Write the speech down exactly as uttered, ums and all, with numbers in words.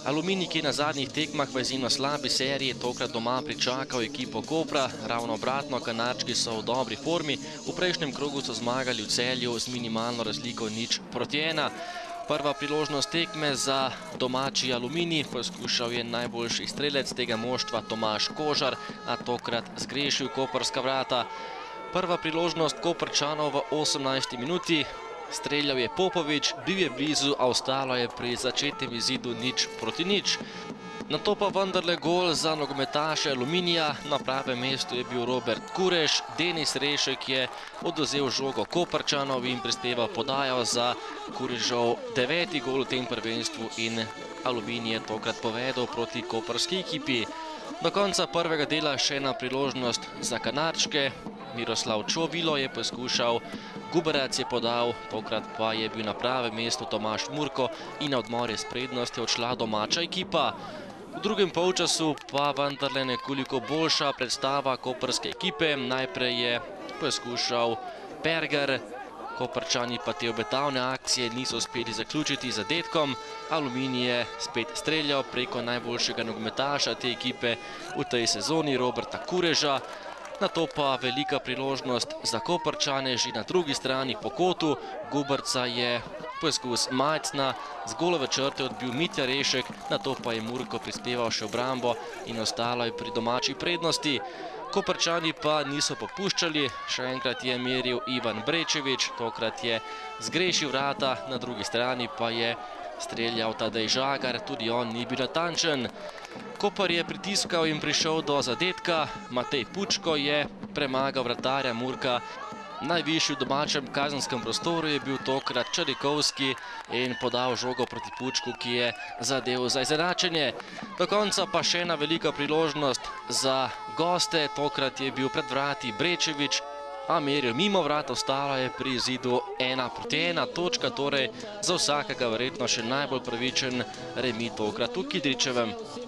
Aluminij, ki je na zadnjih tekmah v izjemno slabi seriji, tokrat doma pričakal ekipo Kopra. Ravno obratno, Kanadčki so v dobri formi. V prejšnjem krogu so zmagali v Celju z minimalno razliko nič proti ena. Prva priložnost tekme za domači Aluminij. Poskušal je najboljši strelec tega moštva Tomaž Kožar, a tokrat zgrešil koprska vrata. Prva priložnost Koprčanov v osemnajsti minuti. Streljal je Popovič, bil je blizu, a ostalo je pri začetnem izidu nič proti nič. Nato pa vendarle gol za nogometaše Aluminija. Na pravem mestu je bil Robert Kureš. Denis Rešek je odvzel žogo Koprčanov in prispeval podajo za Kurežov deveti gol v tem prvenstvu in Aluminij je tokrat povedel proti koprski ekipi. Do konca prvega dela še ena priložnost za Kanadčke. Miroslav Čovilo je poskušal, Guberac je podal, tokrat pa je bil na pravem mestu Tomaž Murko in na odmor je s prednostjo odšla domača ekipa. V drugem polčasu pa vendarle nekoliko boljša predstava koprske ekipe. Najprej je poskušal Berger, Koprčani pa te obetavne akcije niso uspeli zaključiti z zadetkom. Aluminij je spet streljal preko najboljšega nogometaša te ekipe v tej sezoni, Roberta Kureža. Nato pa velika priložnost za Koprčane že na drugi strani po kotu. Guberca je poskus Majcna z golove črte odbil Mitja Rešek, nato pa je Murko prispeval še obrambo in ostalo je pri domači prednosti. Koprčani pa niso popuščali, še enkrat je meril Ivan Brečevič, tokrat je zgrešil vrata, na drugi strani pa je streljal Tadej Žagar, tudi on ni bil natančen. Koper je pritiskal in prišel do zadetka, Matej Pučko je premagal vratarja Murka. Najvišji v domačem kazenskem prostoru je bil tokrat Čadikovski in podal žogo proti Pučku, ki je zadel za izenačenje. Do konca pa še ena velika priložnost za goste, tokrat je bil pred vrati Brečevič, a meril mimo vrat, ostalo je pri izidu ena proti ena, točka torej za vsakega verjetno še najbolj pravičen remi tokrat v Kidričevem.